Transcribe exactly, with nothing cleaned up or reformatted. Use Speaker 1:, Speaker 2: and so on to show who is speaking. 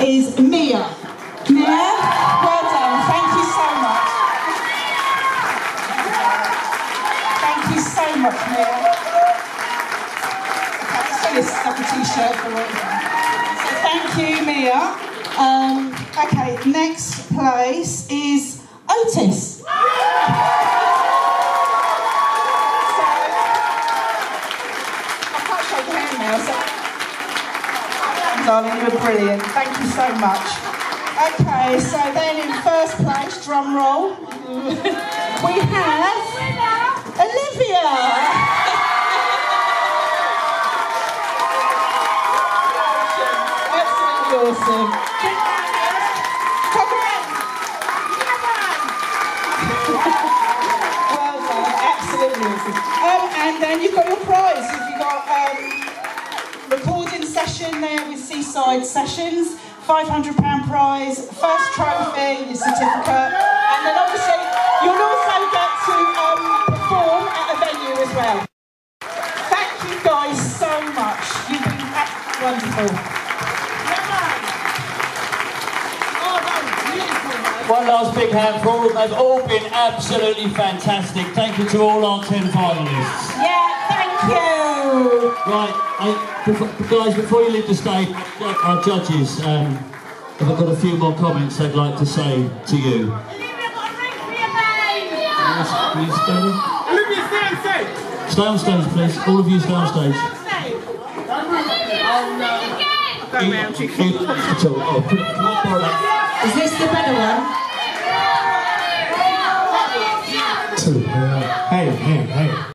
Speaker 1: is Mia. Mia, well done. Thank you so much. Thank you so much, Mia. Okay, let's do this like a t-shirt for it. So thank you, Mia. Um, okay, next place is Otis. Darling, you're brilliant. Thank you so much. Okay, so then in first place, drum roll, we have Olivia. Absolutely awesome. Talk around. Well done, absolutely awesome. Um, and then you've got your prize. You've got um, recording session there with Seaside Sessions, five hundred pound prize, first trophy, your certificate, and then obviously you'll also get to um, perform at a venue as well. Thank you guys so much. You've been absolutely wonderful.
Speaker 2: One last big hand for all of them. They've all been absolutely fantastic. Thank you to all our ten finalists.
Speaker 1: Yeah, thank you.
Speaker 2: Right, I, before, guys, before you leave the stage, our judges um, have got a few more comments they'd like to say to you.
Speaker 3: Olivia, got a ring for your name!
Speaker 2: Yes, please stay on.
Speaker 3: Olivia, stay on stage!
Speaker 2: Stay on stage, please. All of you stay on stage.
Speaker 3: Oh no. Go round, you can.
Speaker 2: Oh, put it, come on, borrow that.
Speaker 1: Is this the better one?
Speaker 4: Two. Hey, hey, hey.